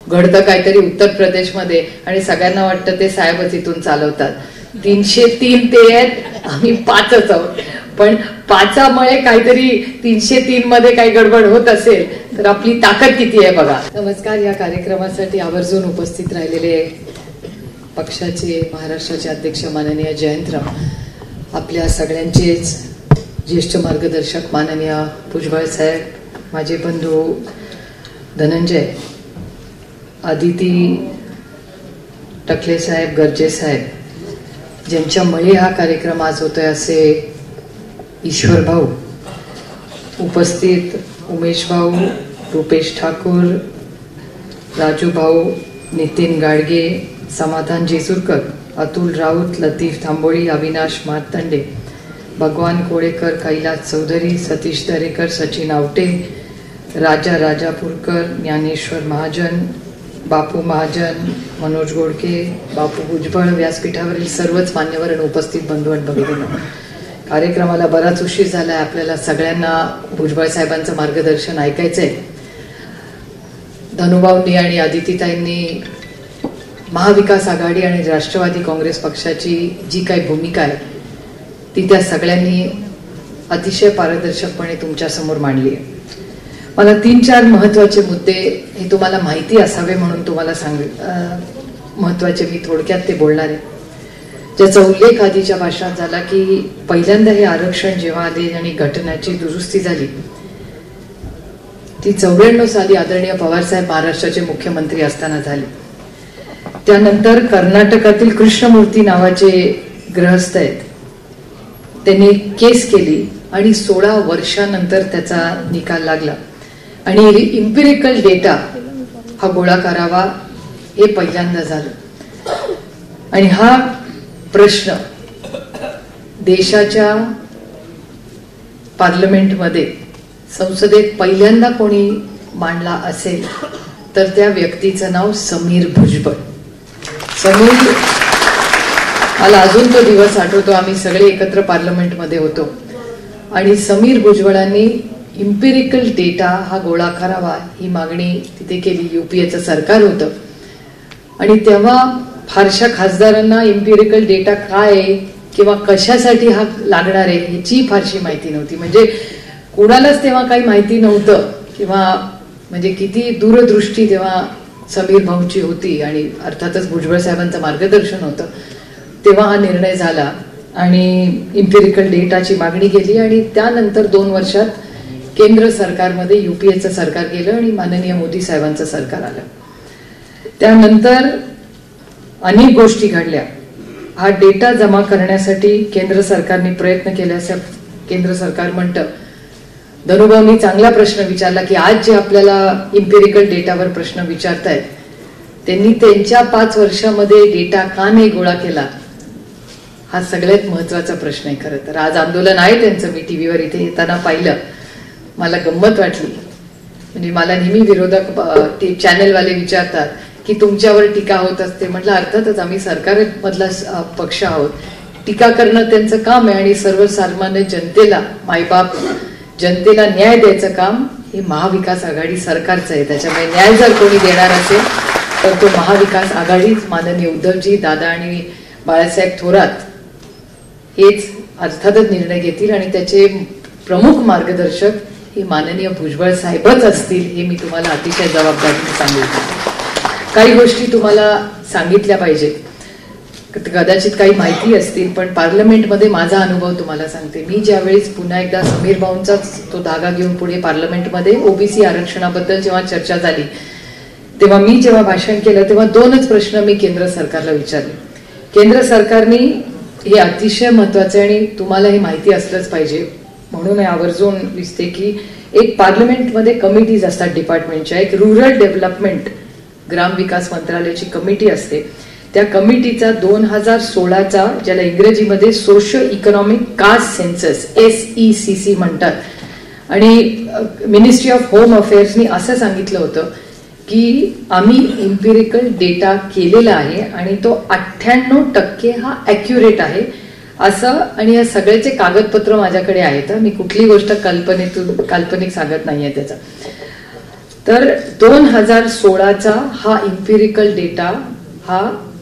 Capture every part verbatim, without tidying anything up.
घडतं काहीतरी उत्तर प्रदेशमध्ये आणि सगळ्यांना वाटतं ते साहेबच इथून चालवतात. तीनशे तीन ते आहेत, आम्ही पाचच आहोत. पण पाचामुळे काहीतरी तीनशे तीन मध्ये काही गडबड होत असेल तर आपली ताकद किती आहे बघा. नमस्कार. या कार्यक्रमासाठी आवर्जून उपस्थित राहिलेले पक्षाचे महाराष्ट्राचे अध्यक्ष माननीय जयंतराव, आपल्या सगळ्यांचेच ज्येष्ठ मार्गदर्शक माननीय भुजबळ साहेब, माझे बंधू धनंजय, आदिती टकले साहेब, गर्जे साहेब, ज्यांच्यामुळे हा कार्यक्रम आज होतोय असे ईश्वर भाऊ, उपस्थित उमेश भाऊ, रुपेश ठाकूर, राजू भाऊ, नितीन गाडगे, समाधान जेसूरकर, अतुल राऊत, लतीफ थांबोळी, अविनाश मारतंडे, भगवान कोळेकर, कैलास चौधरी, सतीश दरेकर, सचिन आवटे, राजा राजापूरकर, ज्ञानेश्वर महाजन, बापू महाजन, मनोज गोडके, बापू भुजबळ, व्यासपीठावरील सर्वच मान्यवर आणि उपस्थित बंधू आणि भगिनींनो, कार्यक्रमाला बराच उशीर झालाय. आपल्याला सगळ्यांना भुजबळ साहेबांचं मार्गदर्शन ऐकायचंय. धनुभाऊंनी आणि आदितीताईंनी महाविकास आघाडी आणि राष्ट्रवादी काँग्रेस पक्षाची जी काही भूमिका आहे ती त्या सगळ्यांनी अतिशय पारदर्शकपणे तुमच्या समोर मांडली आहे. मला तीन चार महत्वाचे मुद्दे हे तुम्हाला माहिती असावे म्हणून तुम्हाला सांग महत्वाचे मी थोडक्यात ते बोलणार आहे, ज्याचा उल्लेख आधीच्या भाषणात झाला की पहिल्यांदा हे आरक्षण जेव्हा आले आणि घटनाची दुरुस्ती झाली ती चौऱ्याण्णव साली आदरणीय पवारसाहेब महाराष्ट्राचे मुख्यमंत्री असताना झाली. त्यानंतर कर्नाटकातील कृष्णमूर्ती नावाचे गृहस्थ आहेत, त्यांनी केस केली आणि सोळा वर्षानंतर त्याचा निकाल लागला आणि इम्पिरिकल डेटा हा गोळा करावा हे पहिल्यांदा झालं. आणि हा प्रश्न देशाच्या पार्लमेंटमध्ये संसदेत पहिल्यांदा कोणी मांडला असेल तर त्या व्यक्तीचं नाव समीर भुजबळ. समीर, मला अजून तो दिवस आठवतो, आम्ही सगळे एकत्र पार्लमेंटमध्ये होतो आणि समीर भुजबळांनी इम्पिरिकल डेटा हा गोळा करावा ही मागणी तिथे केली. युपीएचं सरकार होतं आणि तेव्हा फारशा खासदारांना इम्पिरिकल डेटा काय आहे किंवा कशासाठी हा लागणार आहे ह्याची फारशी माहिती नव्हती. म्हणजे कुणालाच तेव्हा काही माहिती नव्हतं किंवा म्हणजे किती दूरदृष्टी तेव्हा समीर भाऊंची होती आणि अर्थातच भुजबळ साहेबांचं मार्गदर्शन होतं. तेव्हा हा निर्णय झाला आणि इम्पिरिकल डेटाची मागणी केली आणि त्यानंतर दोन वर्षात केंद्र सरकारमध्ये युपीएचं सरकार गेलं आणि माननीय मोदी साहेबांचं सरकार आलं. त्यानंतर अनेक गोष्टी घडल्या. हा डेटा जमा करण्यासाठी केंद्र सरकारने प्रयत्न केले असं केंद्र सरकार म्हणतं. धनुभाऊंनी चांगला प्रश्न विचारला की आज जे आपल्याला इम्पिरिकल डेटावर प्रश्न विचारतायत त्यांनी त्यांच्या पाच वर्षामध्ये डेटा का नाही गोळा केला हा सगळ्यात महत्वाचा प्रश्न आहे. खरं तर आज आंदोलन आहे त्यांचं, मी टीव्हीवर इथे येताना पाहिलं, मला गंमत वाटली. म्हणजे मला नेहमी विरोधक चॅनलवाले विचारतात की तुमच्यावर टीका होत असते. म्हटलं अर्थातच आम्ही सरकार मधला पक्ष आहोत, टीका करणं त्यांचं काम आहे आणि सर्वसामान्य जनतेला, मायबाप जनतेला न्याय द्यायचं काम हे महाविकास आघाडी सरकारचं आहे. त्याच्यामुळे न्याय जर कोणी देणार असेल तर तो महाविकास आघाडीच, माननीय उद्धवजी दादा आणि बाळासाहेब थोरात हेच अर्थातच निर्णय घेतील आणि त्याचे प्रमुख मार्गदर्शक हे माननीय भुजबळ साहेबच असतील हे मी तुम्हाला अतिशय जबाबदारीने सांगितलं. काही गोष्टी तुम्हाला सांगितल्या पाहिजेत, कदाचित काही माहिती असतील, पण पार्लमेंटमध्ये माझा अनुभव तुम्हाला सांगते. मी ज्यावेळेस पुन्हा एकदा समीर भाऊंचाच तो धागा घेऊन पुढे पार्लमेंटमध्ये ओबीसी आरक्षणाबद्दल जेव्हा चर्चा झाली तेव्हा मी जेव्हा भाषण केलं तेव्हा दोनच प्रश्न मी केंद्र सरकारला विचारले. केंद्र सरकारने हे अतिशय महत्वाचं आणि तुम्हाला हे माहिती असलंच पाहिजे म्हणून आवर्जून दिसते की एक पार्लमेंटमध्ये कमिटीज असतात डिपार्टमेंटच्या. एक रुरल डेव्हलपमेंट ग्रामविकास मंत्रालयाची कमिटी असते. त्या कमिटीचा दोन हजार सोळाचा ज्याला इंग्रजीमध्ये socio economic caste census S E C C म्हणतात आणि मिनिस्ट्री ऑफ होम अफेअर्सनी असं सांगितलं होतं की आम्ही इम्पिरिकल डेटा केलेला आहे आणि तो अठ्ठ्याण्णव टक्के हा ॲक्युरेट आहे असं. आणि या सगळ्याचे कागदपत्र माझ्याकडे आहेत, मी कुठली गोष्ट कल्पनेतून काल्पनिक सांगत नाहीये त्याचा. तर दोन हजार सोळाचा हा इम्पिरिकल डेटा हा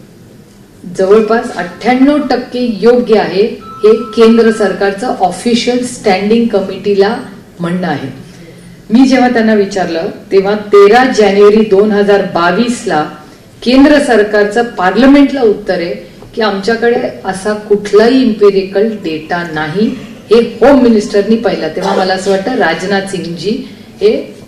जवळपास अठ्ठ्याण्णव टक्के योग्य आहे हे केंद्र सरकारचं ऑफिशियल स्टँडिंग कमिटीला म्हणणं आहे. मी जेव्हा त्यांना विचारलं तेव्हा तेरा जानेवारी दोन हजार बावीस ला केंद्र सरकारचं पार्लमेंटला उत्तर आहे की आमच्याकडे असा कुठलाही इम्पिरिकल डेटा नाही. हे होम मिनिस्टरनी पाहिला. तेव्हा मला असं वाटतं राजनाथ सिंगजी हे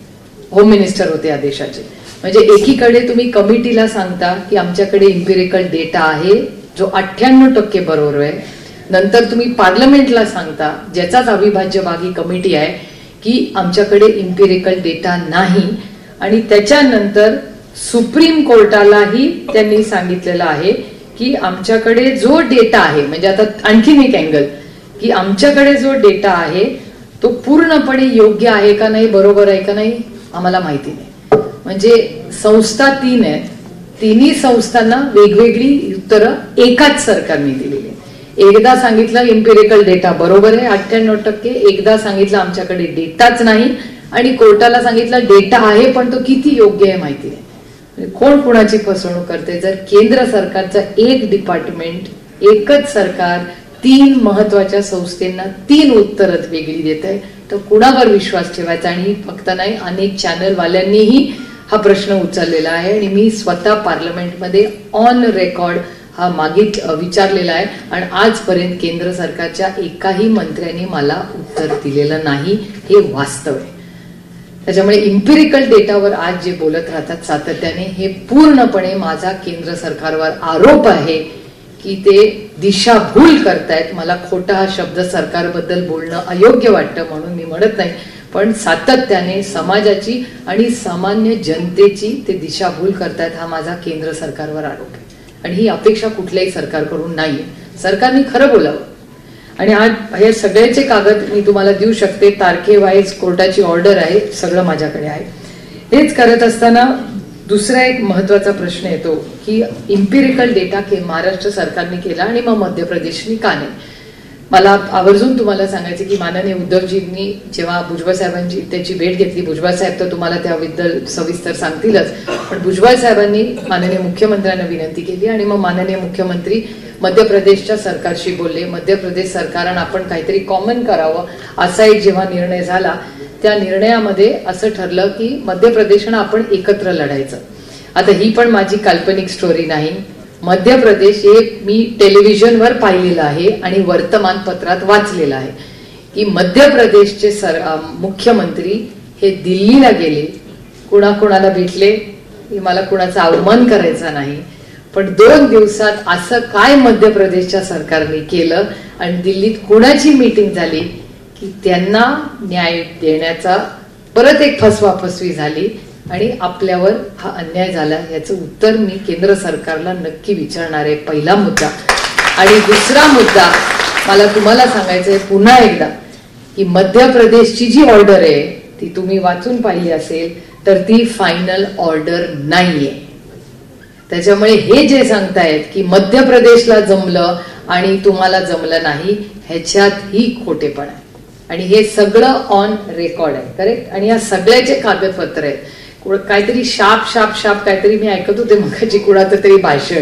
होम मिनिस्टर होते या देशाचे. म्हणजे एकीकडे तुम्ही कमिटीला सांगता की आमच्याकडे इम्पिरिकल डेटा आहे जो अठ्ठ्याण्णव टक्के बरोबर आहे, नंतर तुम्ही पार्लमेंटला सांगता ज्याचाच अविभाज्य भाग ही कमिटी आहे की आमच्याकडे इम्पिरिकल डेटा नाही, आणि त्याच्यानंतर सुप्रीम कोर्टालाही त्यांनी सांगितलेलं आहे की आमच्याकडे जो डेटा आहे, म्हणजे आता आणखीन एक अँगल की आमच्याकडे जो डेटा आहे तो पूर्णपणे योग्य आहे का नाही, बरोबर आहे का नाही आम्हाला माहिती नाही. म्हणजे संस्था तीन आहेत, तिन्ही संस्थांना वेगवेगळी उत्तरं एकाच सरकारने दिलेली आहे. एकदा सांगितलं इम्पिरिकल डेटा बरोबर आहे अठ्ठ्याण्णव टक्के, एकदा सांगितलं आमच्याकडे डेटाच नाही, आणि कोर्टाला सांगितलं डेटा आहे पण तो किती योग्य आहे माहिती नाही. कोण कोणाची फसवणूक करते? जर केंद्र सरकारचं एक डिपार्टमेंट, एकच सरकार तीन महत्वाच्या संस्थांना तीन उत्तरच वेगळी देत आहे, तर कुणावर विश्वास ठेवायचा? आणि फक्त नाही, अनेक चॅनलवाल्यांनीही हा प्रश्न उचललेला आहे आणि मी स्वतः पार्लमेंटमध्ये ऑन रेकॉर्ड हा मागित विचारलेला आहे, आणि आजपर्यंत केंद्र सरकारच्या एकाही मंत्र्यांनी मला उत्तर दिलेलं नाही. हे वास्तव आहे. त्याच्यामुळे इम्पिरिकल डेटावर आज जे बोलत राहतात सातत्याने, हे पूर्णपणे माझा केंद्र सरकारवर आरोप आहे की ते दिशाभूल करतायत. मला खोटा हा शब्द सरकारबद्दल बोलणं अयोग्य वाटतं म्हणून मी म्हणत नाही, पण सातत्याने समाजाची आणि सामान्य जनतेची ते दिशाभूल करतायत. हा माझा केंद्र सरकारवर आरोप आहे, आणि ही अपेक्षा कुठल्याही सरकारकडून नाहीये. सरकारने खरं बोलावं. आणि आज हे सगळ्याचे कागद मी तुम्हाला देऊ शकते, तारखेवाईज कोर्टाची ऑर्डर आहे, सगळं माझ्याकडे आहे. हेच करत असताना दुसरा एक महत्वाचा प्रश्न येतो की इम्पिरिकल डेटा के महाराष्ट्र सरकारने केला आणि मग मध्य प्रदेशनी का नाही. मला आवर्जून तुम्हाला सांगायचे की माननीय उद्धवजींनी जेव्हा भुजबळ साहेबांची त्याची भेट घेतली, भुजबळ साहेब तर तुम्हाला त्याबद्दल सविस्तर सांगतीलच, पण भुजबळ साहेबांनी माननीय मुख्यमंत्र्यांना विनंती केली आणि मग माननीय मुख्यमंत्री मध्य प्रदेशच्या सरकारशी बोलले. मध्य प्रदेश सरकारनं आपण काहीतरी कॉमन करावं असा एक जेव्हा निर्णय झाला, त्या निर्णयामध्ये असं ठरलं की मध्य प्रदेशनं आपण एकत्र लढायचं. आता ही पण माझी काल्पनिक स्टोरी नाही. मध्य प्रदेश हे मी टेलिव्हिजनवर पाहिलेलं आहे आणि वर्तमानपत्रात वाचलेलं आहे की मध्य प्रदेशचे सर मुख्यमंत्री हे दिल्लीला गेले, कुणाकुणाला भेटले, मला कुणाचा अवमान करायचा नाही, पण दोन दिवसात असं काय मध्य प्रदेशच्या सरकारने केलं आणि दिल्लीत कुणाची मीटिंग झाली की त्यांना न्याय देण्याचा परत एक फसवाफसवी झाली आणि आपल्यावर हा अन्याय झाला. याचं उत्तर मी केंद्र सरकारला नक्की विचारणार आहे, पहिला मुद्दा. आणि दुसरा मुद्दा मला तुम्हाला सांगायचं आहे पुन्हा एकदा की मध्य प्रदेशची जी ऑर्डर आहे ती तुम्ही वाचून पाहिली असेल तर ती फायनल ऑर्डर नाहीये. त्याच्यामुळे हे जे सांगतायत की मध्य प्रदेशला जमलं आणि तुम्हाला जमलं नाही, ह्याच्यात ही खोटेपण आहे आणि हे सगळं ऑन रेकॉर्ड आहे. करेक्ट. आणि या सगळ्याचे कागदपत्र आहेत. काहीतरी शाप शाप शाप काहीतरी मी ऐकत होते मगाची कुणाचं तरी भाषण,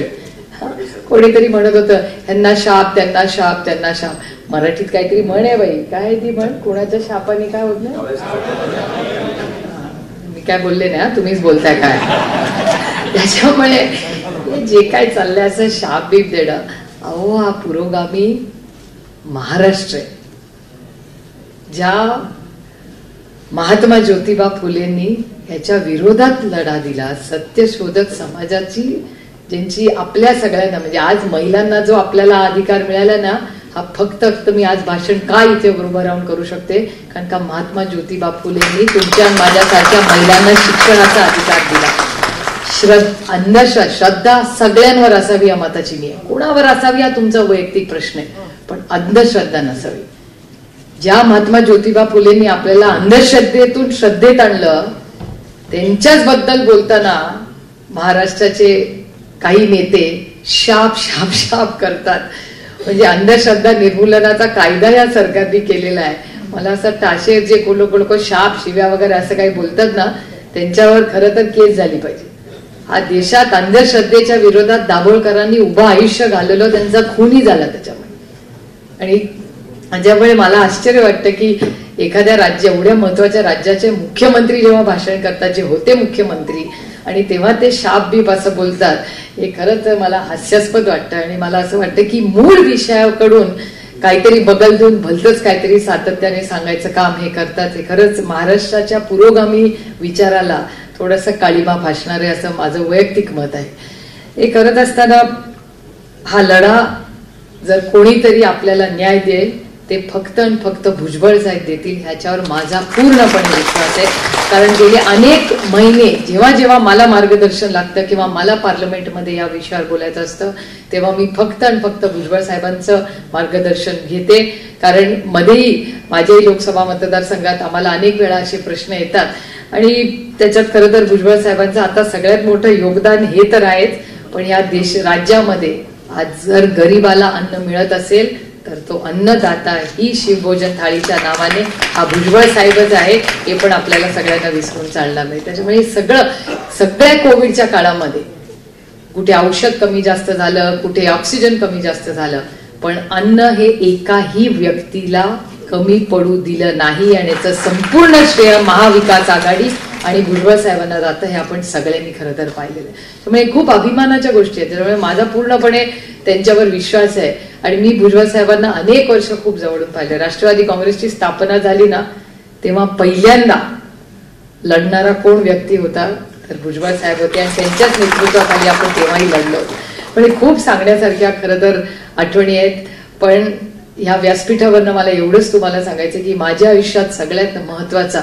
कोणीतरी म्हणत होतं ह्यांना शाप त्यांना शाप त्यांना शाप. मराठीत काहीतरी म्हण आहे बाई, काय ती म्हण, कुणाच्या शापाने काय होत नाही. मी काय बोलले नाही, तुम्हीच बोलताय काय. त्याच्यामुळे जे काय चाललंय असं शाप बीप देणं, अहो हा पुरोगामी महाराष्ट्र आहे. ज्या महात्मा ज्योतिबा फुलेंनी ह्याच्या विरोधात लढा दिला, सत्यशोधक समाजाची ज्यांची आपल्या सगळ्यांना म्हणजे आज महिलांना जो आपल्याला अधिकार मिळाला ना, हा फक्त फक्त मी आज भाषण का इथे उभं राहून करू शकते कारण का महात्मा ज्योतिबा फुलेंनी तुमच्या माझ्यासारख्या महिलांना शिक्षणाचा अधिकार दिला. श्रद्धा अंधश्रद्धा श्रद्धा सगळ्यांवर असावी या मताची मी आहे. कोणावर असावी हा तुमचा वैयक्तिक प्रश्न आहे, पण अंधश्रद्धा नसावी. ज्या महात्मा ज्योतिबा फुलेंनी आपल्याला अंधश्रद्धेतून श्रद्धेत आणलं, त्यांच्याच बद्दल बोलताना महाराष्ट्राचे काही नेते शाप शाप शाप करतात. म्हणजे अंधश्रद्धा निर्मूलनाचा कायदा या सरकारने केलेला आहे. मला असं टाशे जे लोक लोक शाप शिव्या वगैरे असं काही बोलतात ना, त्यांच्यावर खरं तर केस झाली पाहिजे. हा देशात अंधश्रद्धेच्या विरोधात दाभोळकरांनी उभं आयुष्य घालवलं, त्यांचा खूनही झाला त्याच्यामुळे. आणि ज्यामुळे मला आश्चर्य वाटतं की एखाद्या राज्य एवढ्या महत्वाच्या राज्याचे मुख्यमंत्री जेव्हा भाषण करतात, जे होते मुख्यमंत्री, आणि तेव्हा ते शाप बीप असं बोलतात, हे खरंच मला हास्यास्पद वाटतं. आणि मला असं वाटतं की मूळ विषयाकडून काहीतरी बगल देऊन भलतंच काहीतरी सातत्याने सांगायचं काम हे करतात. हे खरंच महाराष्ट्राच्या पुरोगामी विचाराला थोडंसं काळीमा फासणार आहे असं माझं वैयक्तिक मत आहे. हे करत असताना हा लढा जर कोणीतरी आपल्याला न्याय देईल ते फक्त आणि फक्त भुजबळ साहेब देतील, ह्याच्यावर माझा पूर्णपणे विश्वास आहे. कारण गेले अनेक महिने जेव्हा जेव्हा मला मार्गदर्शन लागतं किंवा मला पार्लमेंटमध्ये या विषयावर बोलायचं असतं, तेव्हा मी फक्त आणि फक्त भुजबळ साहेबांचं मार्गदर्शन घेते. कारण मध्येही माझ्याही लोकसभा मतदारसंघात आम्हाला अनेक वेळा असे प्रश्न येतात, आणि त्याच्यात खरं तर भुजबळ साहेबांचं आता सगळ्यात मोठं योगदान हे तर आहेच, पण या देश राज्यामध्ये आज जर गरिबाला अन्न मिळत असेल तर तो अन्नदाता ही शिवभोजन थाळीच्या नावाने हा भुजबळ साहेबच आहे, हे पण आपल्याला सगळ्यांना विसरून चालणार नाही. त्याच्यामुळे सगळं सगळ्या कोविडच्या काळामध्ये कुठे औषध कमी जास्त झालं, कुठे ऑक्सिजन कमी जास्त झालं, पण अन्न हे एकाही व्यक्तीला कमी पडू दिलं नाही. आणि याचं संपूर्ण श्रेय महाविकास आघाडी आणि भुजबळ साहेबांना जातं, हे आपण सगळ्यांनी खरं तर पाहिलेलं आहे. त्यामुळे खूप अभिमानाच्या गोष्टी आहेत. त्यामुळे माझा पूर्णपणे त्यांच्यावर विश्वास आहे. आणि मी भुजबळ साहेबांना अनेक वर्ष खूप जवळून पाहिले. राष्ट्रवादी काँग्रेसची स्थापना झाली ना, तेव्हा पहिल्यांदा लढणारा कोण व्यक्ती होता तर भुजबळ साहेब होते, आणि त्यांच्याच नेतृत्वाखाली आपण तेव्हाही लढलो. म्हणजे खूप सांगण्यासारख्या खरं तर आठवणी आहेत. पण ह्या व्यासपीठावरनं मला एवढंच तुम्हाला सांगायचं की माझ्या आयुष्यात सगळ्यात महत्वाचा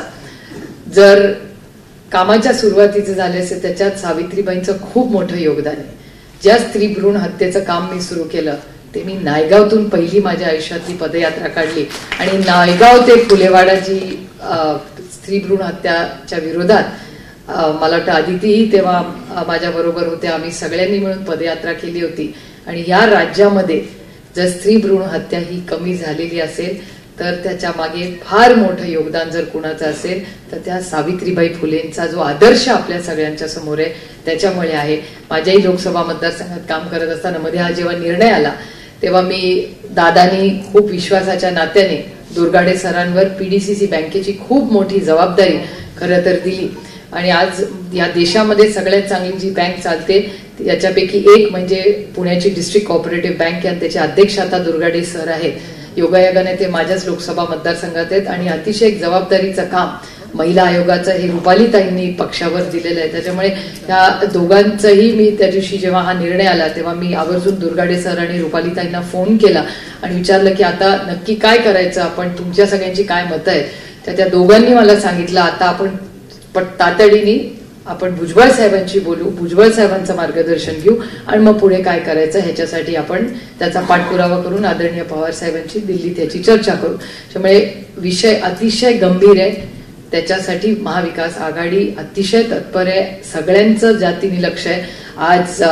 जर कामाच्या सुरुवातीचं झाले असेल त्याच्यात सावित्रीबाईंचं खूप मोठं योगदान आहे. ज्या स्त्री भ्रूण हत्येचं काम मी सुरू केलं ते मी नायगावतून पहिली माझ्या आयुष्यातली पदयात्रा काढली, आणि नायगाव ते फुलेवाडाची स्त्री भ्रूण हत्याच्या विरोधात मला वाटतं आदितीही तेव्हा माझ्या बरोबर होते. आम्ही सगळ्यांनी मिळून पदयात्रा केली होती. आणि या राज्यामध्ये जर स्त्री भ्रूण हत्या ही कमी झालेली असेल तर त्याच्या मागे फार मोठं योगदान जर कुणाचं असेल तर त्या सावित्रीबाई फुलेंचा जो आदर्श आपल्या सगळ्यांच्या समोर आहे त्याच्यामुळे आहे. माझ्याही लोकसभा मतदारसंघात काम करत असताना मध्ये हा जेव्हा निर्णय आला तेव्हा मी दादानी खूप विश्वासाच्या नात्याने दुर्गाडे सरांवर पीडीसीसी बँकेची खूप मोठी जबाबदारी खरं तर दिली. आणि आज या देशामध्ये सगळ्यात चांगली जी बँक चालते याच्यापैकी एक म्हणजे पुण्याची डिस्ट्रिक्ट कोऑपरेटिव्ह बँक, आणि त्याचे अध्यक्ष आता दुर्गाडे सर आहेत. योगायोगाने ते माझ्याच लोकसभा मतदारसंघात आहेत. आणि अतिशय जबाबदारीचं काम महिला आयोगाचं हे रुपालीताईंनी पक्षावर दिलेलं आहे. त्याच्यामुळे या दोघांचंही मी त्या दिवशी जेव्हा हा निर्णय आला तेव्हा मी आवर्जून दुर्गाडे सर आणि रुपालीताईंना फोन केला आणि विचारलं की आता नक्की काय करायचं, आपण तुमच्या सगळ्यांची काय मतं आहेत. तर त्या दोघांनी मला सांगितलं आता आपण पण तातडीने आपण भुजबळ साहेबांशी बोलू, भुजबळ साहेबांचं मार्गदर्शन घेऊ, आणि मग पुढे काय करायचं ह्याच्यासाठी आपण त्याचा पाठपुरावा करून आदरणीय पवार साहेबांची दिल्लीत याची चर्चा करू. त्यामुळे विषय अतिशय गंभीर आहे. त्याच्यासाठी महाविकास आघाडी अतिशय तत्पर आहे. सगळ्यांचं जातीने लक्ष आहे. आज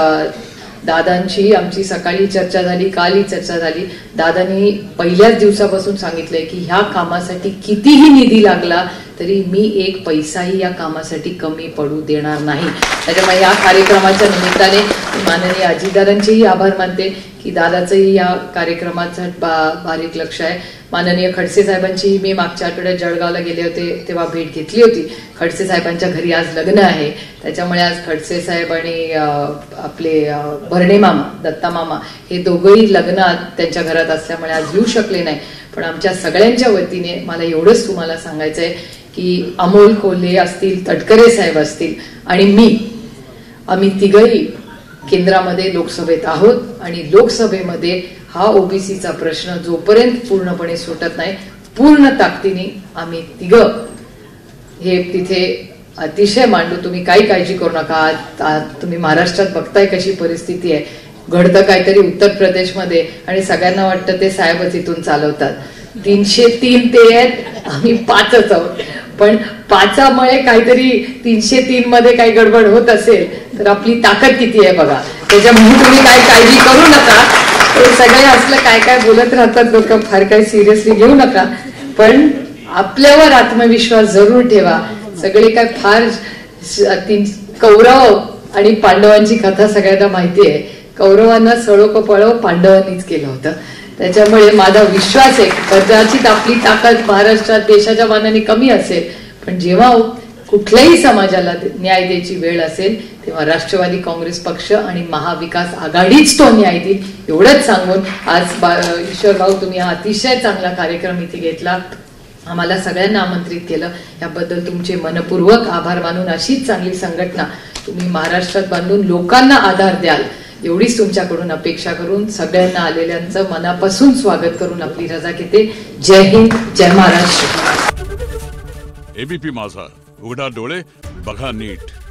दादांची आमची सकाळी चर्चा झाली, कालही चर्चा झाली. दादांनी पहिल्याच दिवसापासून सांगितलंय की ह्या कामासाठी कितीही निधी लागला तरी मी एक पैसाही या कामासाठी कमी पडू देणार नाही. त्याच्यामुळे या कार्यक्रमाच्या निमित्ताने माननीय अजितदादांचेही आभार मानते की दादाचंही या कार्यक्रमाचं बा बारीक लक्ष आहे. माननीय खडसे साहेबांची मी मागच्या आठवड्यात जळगावला गेले होते तेव्हा भेट घेतली होती. खडसे साहेबांच्या घरी आज लग्न आहे, त्याच्यामुळे आज खडसे साहेब आणि आपले भरणे मामा, दत्ता मामा हे दोघंही लग्न त्यांच्या घरात असल्यामुळे आज येऊ शकले नाही. पण आमच्या सगळ्यांच्या वतीने मला एवढंच तुम्हाला सांगायचं आहे की अमोल कोल्हे असतील, तटकरे साहेब असतील आणि मी, आम्ही तिघही केंद्रामध्ये लोकसभेत आहोत. आणि लोकसभेमध्ये हा ओबीसीचा प्रश्न जोपर्यंत पूर्णपणे सुटत नाही पूर्ण ताकदीने आम्ही तिघं हे तिथे अतिशय मांडू. तुम्ही काही काळजी करू नका. तुम्ही महाराष्ट्रात बघताय कशी परिस्थिती आहे. घडतं काहीतरी उत्तर प्रदेशमध्ये आणि सगळ्यांना वाटतं ते साहेबच इथून चालवतात. तीनशे तीन ते आहेत, आम्ही पाचच आहोत. पण पाचामुळे काहीतरी तीनशे तीन मध्ये काही गडबड होत असेल तर आपली ताकद किती आहे बघा. त्याच्यामुळे तुम्ही काही काळजी करू नका. सगळे असलं काय काय बोलत राहतात लोक, फार काही सिरियसली घेऊ नका. पण आपल्यावर आत्मविश्वास जरूर ठेवा. सगळे काय फार तीन कौरव आणि पांडवांची कथा सगळ्यांना माहिती आहे. कौरवांना सळो कपळो पांडवांनीच केलं होतं. त्याच्यामुळे माझा विश्वास आहे कदाचित आपली ताकद महाराष्ट्रात देशाच्या मानाने कमी असेल, पण जेव्हा कुठल्याही समाजाला न्याय द्यायची वेळ असेल तेव्हा राष्ट्रवादी काँग्रेस पक्ष आणि महाविकास आघाडीच तो न्याय देईल एवढंच सांगून आज ईश्वर भाऊ तुम्ही हा अतिशय चांगला कार्यक्रम इथे घेतला, आम्हाला सगळ्यांना आमंत्रित केलं, याबद्दल तुमचे मनपूर्वक आभार मानून अशीच चांगली संघटना तुम्ही महाराष्ट्रात बांधून लोकांना आधार द्याल एवढीच तुमच्याकडून अपेक्षा करून सगळ्यांना आलेल्यांचं मनापासून स्वागत करून आपली रजा घेते. जय हिंद, जय महाराष्ट्र. एबीपी माझा, उघडा डोळे बघा नीट.